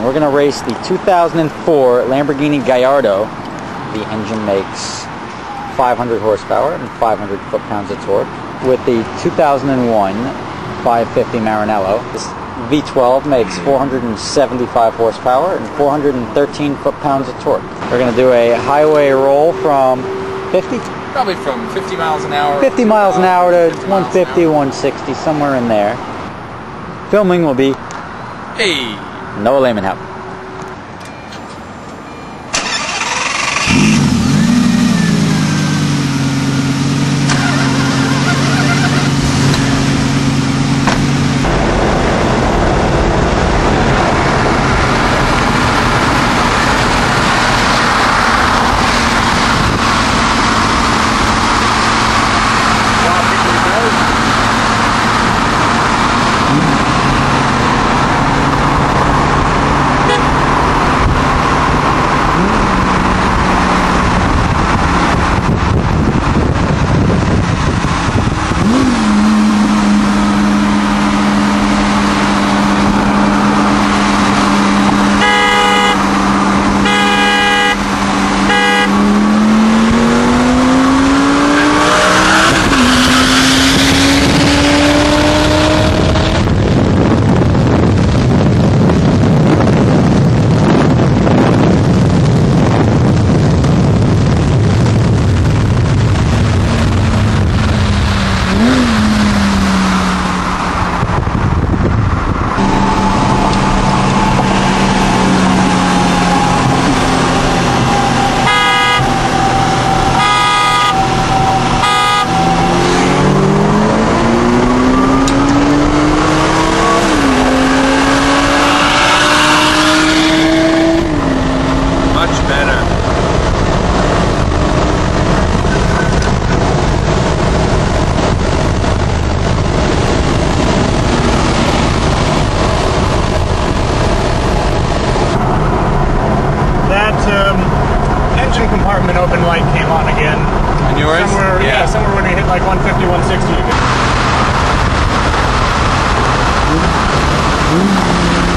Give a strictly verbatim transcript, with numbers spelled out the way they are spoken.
We're going to race the two thousand four Lamborghini Gallardo. The engine makes five hundred horsepower and five hundred foot-pounds of torque. With the two thousand one five fifty Maranello, this V twelve makes four hundred seventy-five horsepower and four hundred thirteen foot-pounds of torque. We're going to do a highway roll from fifty? Probably from fifty miles an hour. fifty miles an hour to one fifty, one sixty, somewhere in there. Filming will be hey. no layman help. Open light came on again. On yours? Somewhere, yeah. yeah, somewhere when we hit like one fifty, one sixty again.